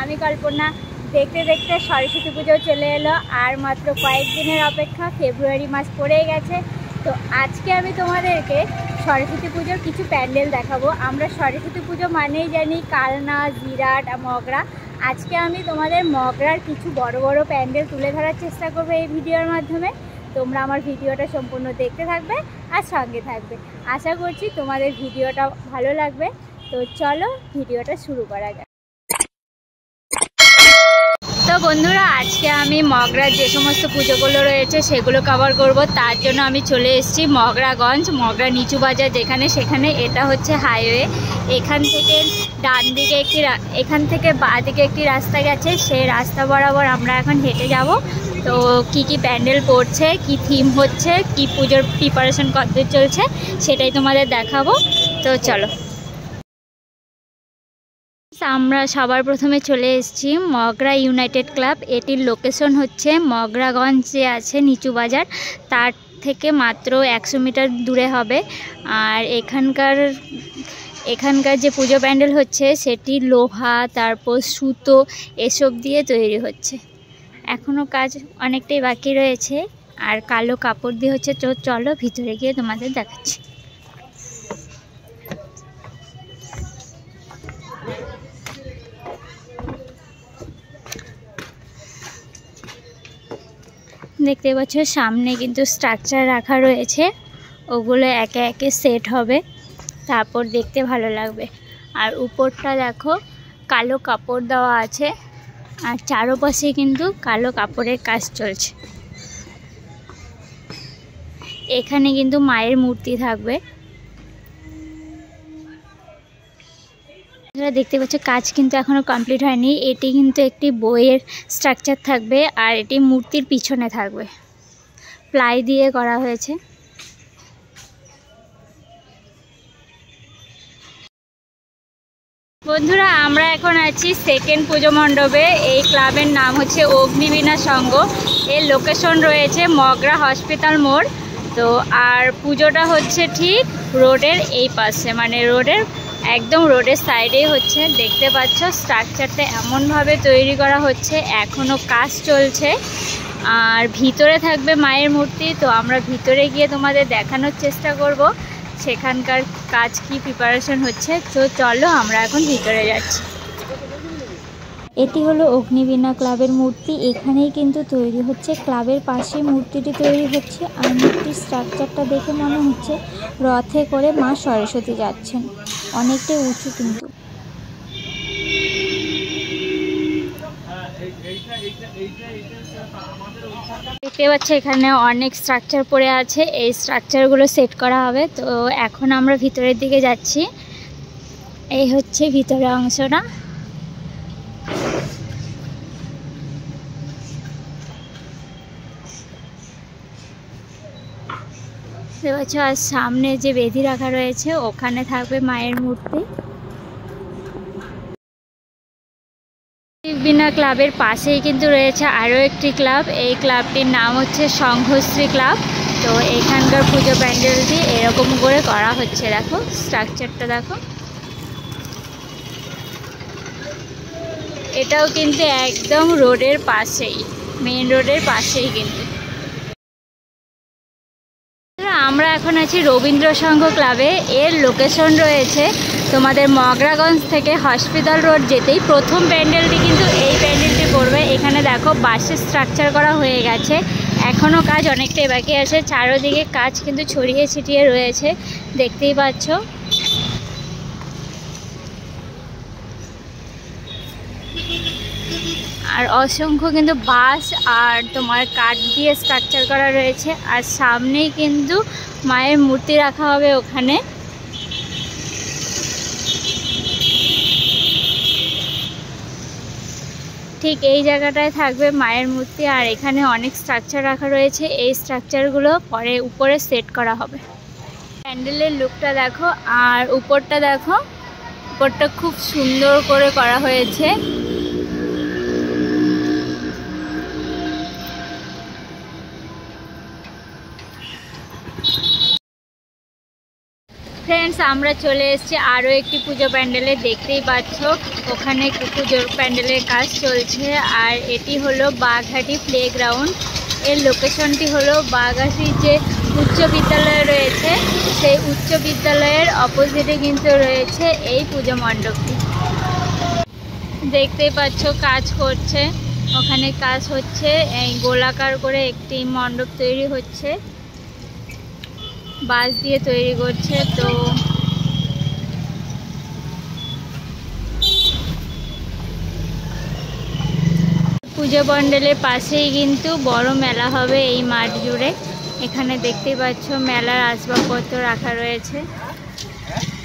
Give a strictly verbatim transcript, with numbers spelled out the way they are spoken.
আমি কল্পনা। দেখতে দেখতে সরস্বতী পুজো চলে এলো, আর মাত্র কয়েকদিনের অপেক্ষা, ফেব্রুয়ারি মাস পড়েই গেছে। তো আজকে আমি তোমাদেরকে সরস্বতী পুজোর কিছু প্যান্ডেল দেখাবো। আমরা সরস্বতী পুজো মানেই জানি কালনা, জিরাট, মগরা। আজকে আমি তোমাদের মগরার কিছু বড় বড় প্যান্ডেল তুলে ধরার চেষ্টা করবো এই ভিডিওর মাধ্যমে। তোমরা আমার ভিডিওটা সম্পূর্ণ দেখতে থাকবে আর সঙ্গে থাকবে। আশা করছি তোমাদের ভিডিওটা ভালো লাগবে। তো চলো ভিডিওটা শুরু করা যাক। তো বন্ধুরা, আজকে আমি মগরার যে সমস্ত পুজোগুলো রয়েছে সেগুলো কভার করব। তার জন্য আমি চলে এসেছি মগরাগঞ্জ, মগরা নিচু বাজার যেখানে, সেখানে। এটা হচ্ছে হাইওয়ে। এখান থেকে ডান দিকে একটি, এখান থেকে বাঁ দিকে একটি রাস্তা গেছে, সেই রাস্তা বরাবর আমরা এখন হেঁটে যাব। তো কি কি প্যান্ডেল পড়ছে, কি থিম হচ্ছে, কি পুজোর প্রিপারেশন করতে চলছে, সেটাই তোমাদের দেখাবো। তো চলো। আমরা সবার প্রথমে চলে এসেছি মগরা ইউনাইটেড ক্লাব। এটির লোকেশন হচ্ছে মগরাগঞ্জ যে আছে নিচু বাজার, তার থেকে মাত্র একশো মিটার দূরে হবে। আর এখানকার এখানকার যে পুজো প্যান্ডেল হচ্ছে সেটি লোহা, তারপর সুতো এসব দিয়ে তৈরি হচ্ছে। এখনও কাজ অনেকটাই বাকি রয়েছে, আর কালো কাপড় দিয়ে হচ্ছে। তো চলো ভিতরে গিয়ে তোমাদের দেখাচ্ছি। দেখতে পাচ্ছ সামনে কিন্তু স্ট্রাকচার রাখা রয়েছে, ওগুলো একে একে সেট হবে, তারপর দেখতে ভালো লাগবে। আর উপরটা দেখো কালো কাপড় দেওয়া আছে, আর চারপাশে কিন্তু কালো কাপড়ের কাজ চলছে। এখানে কিন্তু মায়ের মূর্তি থাকবে। দেখতে পাচ্ছ কাজ কিন্তু এখনো কমপ্লিট হয়নি। এটি কিন্তু একটি বইয়ের স্ট্রাকচার থাকবে, আর এটি মূর্তির পিছনে থাকবে। প্লাই দিয়ে করা হয়েছে। বন্ধুরা, আমরা এখন আছি সেকেন্ড পুজো মণ্ডপে। এই ক্লাবের নাম হচ্ছে অগ্নিবীণা সংঘ। এর লোকেশন রয়েছে মগরা হসপিটাল মোড়। তো আর পুজোটা হচ্ছে ঠিক রোডের এই পাশে, মানে রোডের একদম রোডের সাইডেই হচ্ছে। দেখতে পাচ্ছ স্ট্রাকচারটা এমনভাবে তৈরি করা হচ্ছে, এখনও কাজ চলছে। আর ভিতরে থাকবে মায়ের মূর্তি। তো আমরা ভিতরে গিয়ে তোমাদের দেখানোর চেষ্টা করব সেখানকার কাজ কি প্রিপারেশন হচ্ছে। তো চলো আমরা এখন ভিতরে যাচ্ছি। এটি হলো অগ্নিবীণা ক্লাবের মূর্তি। এখানেই কিন্তু তৈরি হচ্ছে, ক্লাবের পাশে মূর্তিটি তৈরি হচ্ছে। আর মূর্তির স্ট্রাকচারটা দেখে মনে হচ্ছে রথে করে মা সরস্বতী যাচ্ছেন। অনেকটাই উঁচু কিন্তু। দেখতে পাচ্ছি এখানে অনেক স্ট্রাকচার পড়ে আছে, এই স্ট্রাকচারগুলো সেট করা হবে। তো এখন আমরা ভিতরের দিকে যাচ্ছি। এই হচ্ছে ভিতরের অংশটা। দেখতে পাচ্ছ, আর সামনে যে বেদি রাখা রয়েছে ওখানে থাকবে মায়ের মূর্তি। অগ্নিবীণা ক্লাবের পাশেই কিন্তু রয়েছে আরও একটি ক্লাব। এই ক্লাবটির নাম হচ্ছে সংঘশ্রী ক্লাব। তো এখানকার পুজো প্যান্ডেলটি এরকম করে করা হচ্ছে। দেখো স্ট্রাকচারটা দেখো। এটাও কিন্তু একদম রোডের পাশেই, মেন রোডের পাশেই কিন্তু। আমরা এখন আছি রবীন্দ্র সংঘ ক্লাবে। এর লোকেশন রয়েছে তোমাদের মগরাগঞ্জ থেকে হসপিটাল রোড যেতেই প্রথম প্যান্ডেলটি কিন্তু এই প্যান্ডেলটি পড়বে। এখানে দেখো বাঁশের স্ট্রাকচার করা হয়ে গেছে, এখনও কাজ অনেকটাই বাকি আছে। চারোদিকে কাজ কিন্তু ছড়িয়ে ছিটিয়ে রয়েছে, দেখতেই পাচ্ছ। আর অসংখ্য কিন্তু বাঁশ আর তোমার কাঠ দিয়ে স্ট্রাকচার করা রয়েছে। আর সামনেই কিন্তু মায়ের মূর্তি রাখা হবে ওখানে। ঠিক এই জায়গাটায় থাকবে মায়ের মূর্তি, আর এখানে অনেক স্ট্রাকচার রাখা রয়েছে। এই স্ট্রাকচারগুলো পরে উপরে সেট করা হবে। প্যান্ডেলের লুকটা দেখো, আর উপরটা দেখো, উপরটা খুব সুন্দর করে করা হয়েছে। ফ্রেন্ডস, আমরা চলে এসেছি আরও একটি পুজো প্যান্ডেলে। দেখতেই পাচ্ছ ওখানে পুজোর প্যান্ডেলের কাজ চলছে। আর এটি হলো বাঘহাটি প্লেগ্রাউন্ড। এর লোকেশনটি হলো বাঘহাটির যে উচ্চ বিদ্যালয় রয়েছে সেই উচ্চ বিদ্যালয়ের অপোজিটে কিন্তু রয়েছে এই পুজো মণ্ডপটি। দেখতেই পাচ্ছ কাজ করছে, ওখানে কাজ হচ্ছে। এই গোলাকার করে একটি মণ্ডপ তৈরি হচ্ছে, বাঁশ দিয়ে তৈরি করছে। তো পুজো প্যান্ডেলের পাশেই কিন্তু বড় মেলা হবে এই মাঠ জুড়ে। এখানে দেখতেই পাচ্ছ মেলার আসবাবপত্র রাখা রয়েছে।